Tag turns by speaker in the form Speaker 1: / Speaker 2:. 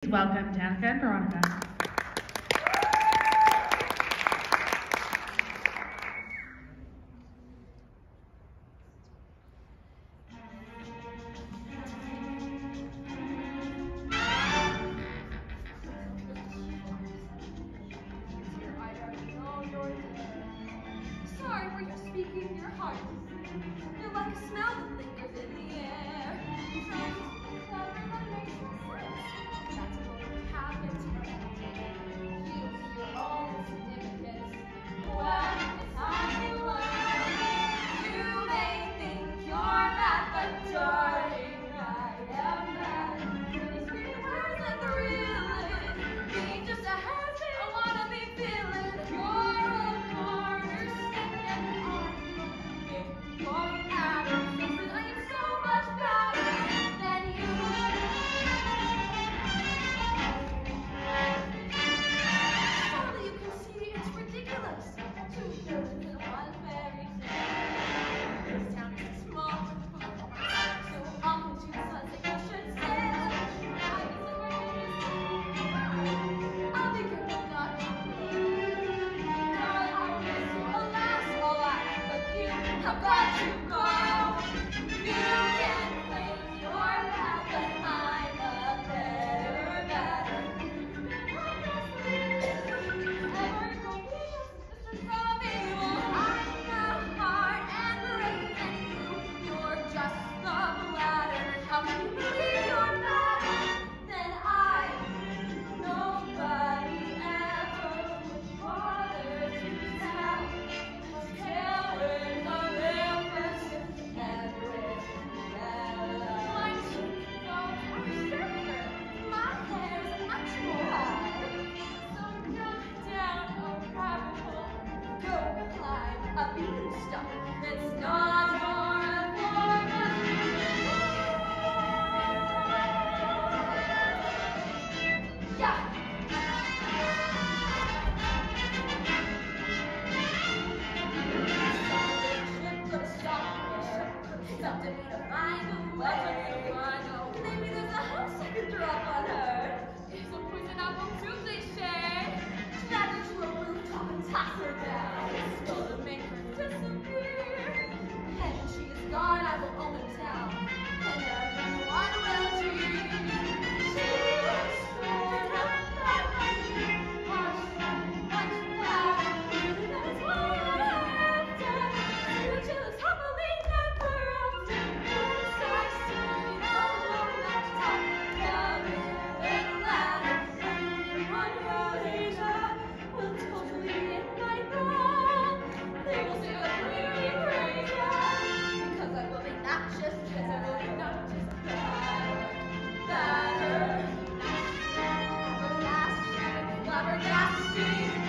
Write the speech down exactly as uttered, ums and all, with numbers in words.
Speaker 1: welcome Danica and Veronica.
Speaker 2: Sorry for your speaking your heart. You're like a smell that lingers in the air. Trying to be clever that makes no sense. That's what you haven't heard. You see your own significance. Well, it's time you learn. You may think you're bad, but darling, I am bad. These pretty words like the real is. Being just a has-been, I wanna be feeling. You're a cornerstone, and I'm looking for Adam. Because I am so much better than you. Surely you can see it's ridiculous. Two villains in one fairy tale. This town is small, so often two sons that you should sail. I guess I'll be careful not to Darling, I will miss you, alas, alas, but you have got to go. You can claim you're bad, but I'm a better, better. Ever go be a sister from evil? I'm the heart and brain, and you, you're just the bladder. How can you believe you're better than I? Nobody ever would bother to tell. Tell her the real person and with Bella. My cheeks are sharper, my hair's much more high. So go down a rabbit hole, go climb a beanstalk. It's not your fault. Yeah. Something to find a way. Maybe there's a house I could drop on her. It's a poison apple too cliche. Snap into a rooftop and toss her down. It's going to make her disappear. And when she is gone, I will own the town. And everyone will cheer. She was straight up that way. Watch much louder. That's what I've done. The chill is happily never after. Once I see the love that talk, louder and louder. Everyone around Asia will totally admit wrong. They will say I'm really crazy. Because I will be not just kiss, I will be not just better, better. Everlasting, flabbergasting.